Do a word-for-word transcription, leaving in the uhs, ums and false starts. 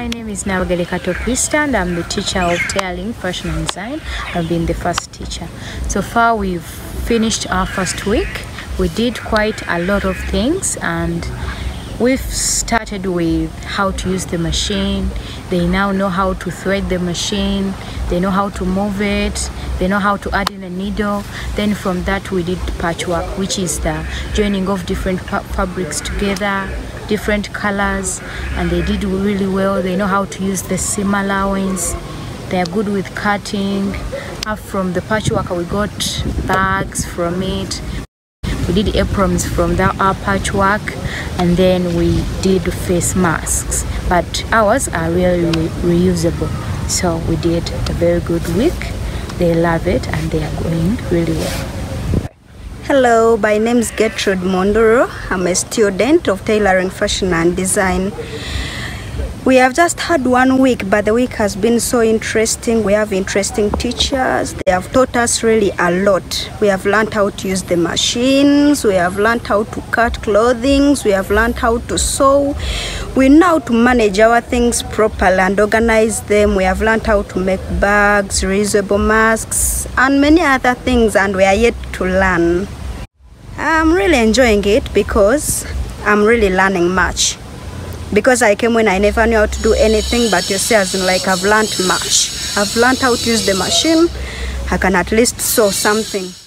my name is Nabagaleka Topista and I'm the teacher of tailoring, fashion and design. I've been the first teacher. So far we've finished our first week. We did quite a lot of things and we've started with how to use the machine. They now know how to thread the machine. They know how to move it. They know how to add in a needle. Then from that we did patchwork, which is the joining of different fabrics together, different colors, and they did really well. They know how to use the seam allowance. They are good with cutting. Up from the patchwork we got bags from it. We did aprons from that our patchwork, and then we did face masks, but ours are really re reusable. So we did a very good week. They love it and they are going really well. Hello, my name is Gertrude Mondoro. I'm a student of tailoring, fashion and design. We have just had one week, but the week has been so interesting. We have interesting teachers. They have taught us really a lot. We have learned how to use the machines. We have learned how to cut clothing. We have learned how to sew. We know how to manage our things properly and organize them. We have learned how to make bags, reusable masks, and many other things, and we are yet to learn. I'm really enjoying it because I'm really learning much. Because I came when I never knew how to do anything, but you see, as in like I've learned much. I've learned how to use the machine. I can at least sew something.